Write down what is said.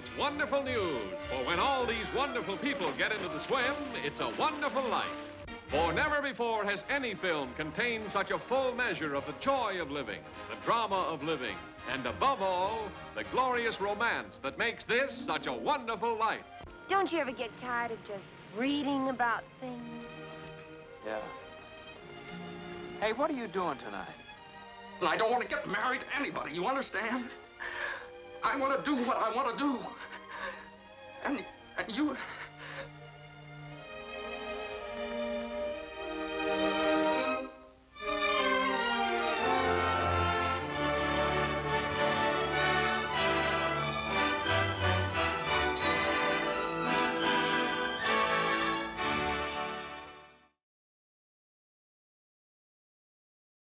it's wonderful news. For when all these wonderful people get into the swim, it's a wonderful life. For never before has any film contained such a full measure of the joy of living, the drama of living, and above all, the glorious romance that makes this such a wonderful life. Don't you ever get tired of just reading about things? Yeah. Hey, what are you doing tonight? I don't want to get married to anybody, you understand? I want to do what I want to do. And you